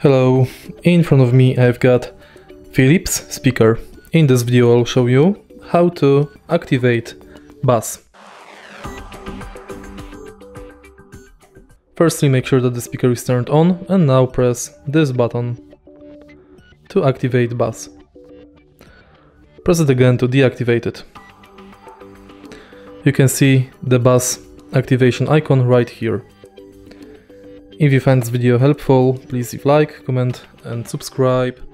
Hello, in front of me I've got Philips speaker. In this video I'll show you how to activate bass. Firstly, make sure that the speaker is turned on and now press this button to activate bass. Press it again to deactivate it. You can see the bass activation icon right here. If you find this video helpful, please leave a like, comment and subscribe.